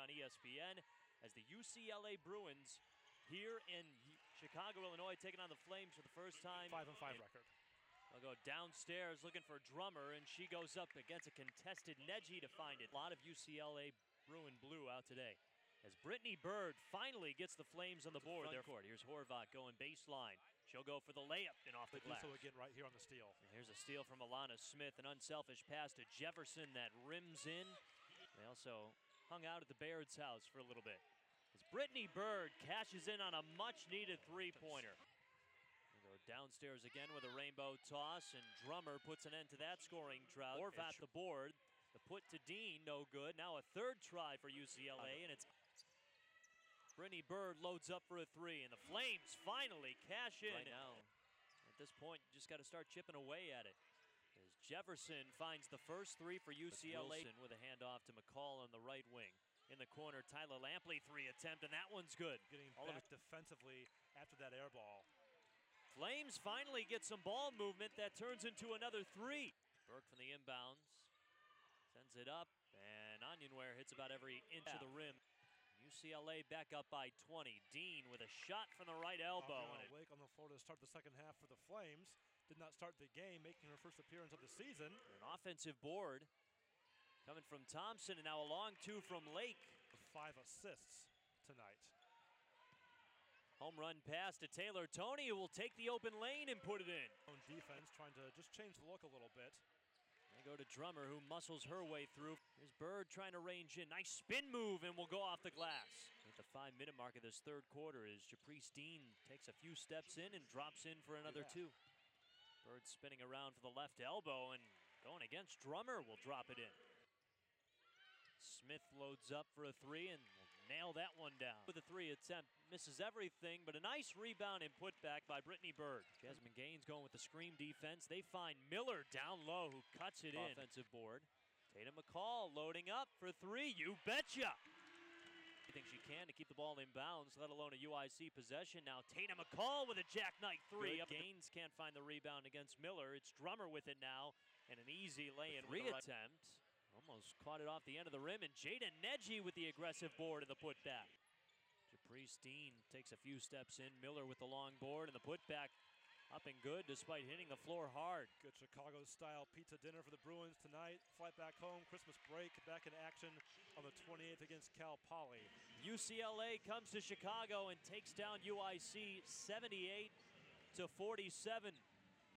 on ESPN as the UCLA Bruins here in Chicago, Illinois, taking on the Flames for the first time. 5-5 record. They'll go downstairs looking for Drummer, and she goes up against a contested Neji to find it. A lot of UCLA Bruin blue out today as Brittany Bird finally gets the Flames on the board. Here's Horvath going baseline. She'll go for the layup and off the glass. So again right here on the steal. And here's a steal from Alana Smith, an unselfish pass to Jefferson that rims in. They also hung out at the Baird's house for a little bit as Brittany Bird cashes in on a much-needed three-pointer. They go downstairs again with a rainbow toss, and Drummer puts an end to that scoring drought. Horvath the board. The put to Dean, no good. Now a third try for UCLA, and it's Brittany Bird loads up for a three, and the Flames finally cash in. Right now, at this point, you just got to start chipping away at it. As Jefferson finds the first three for UCLA with a handoff to McCall on the right wing. In the corner, Tyler Lampley three attempt, and that one's good. Getting back defensively after that air ball. Flames finally get some ball movement that turns into another three. Burke from the inbounds sends it up, and Onyenware hits about every inch of the rim. UCLA back up by 20. Dean with a shot from the right elbow. Wake on the floor to start the second half for the Flames. Did not start the game, making her first appearance of the season. An offensive board coming from Thompson, and now a long two from Lake. 5 assists tonight. Home run pass to Taylor Toney, who will take the open lane and put it in. On defense, trying to just change the look a little bit. They go to Drummer, who muscles her way through. Here's Bird trying to range in. Nice spin move, and will go off the glass. At the 5-minute mark of this third quarter, as Japrice Dean takes a few steps in and drops in for another two. Bird spinning around for the left elbow, and going against Drummer will drop it in. Smith loads up for a three and will nail that one down. With a three attempt, misses everything, but a nice rebound and put back by Brittany Bird. Jasmine Gaines going with the screen defense. They find Miller down low, who cuts it in. Offensive board. Tatum McCall loading up for three. You betcha! She thinks she can to keep the ball in bounds, let alone a UIC possession. Now Tatum McCall with a jackknife three. Gaines can't find the rebound against Miller. It's Drummer with it now, and an easy lay-in attempt. Almost caught it off the end of the rim, and Jada Neji with the aggressive board and the putback. Japrice Dean takes a few steps in. Miller with the long board, and the putback up and good despite hitting the floor hard. Good Chicago-style pizza dinner for the Bruins tonight. Flight back home, Christmas break, back in action on the 28th against Cal Poly. UCLA comes to Chicago and takes down UIC 78-47.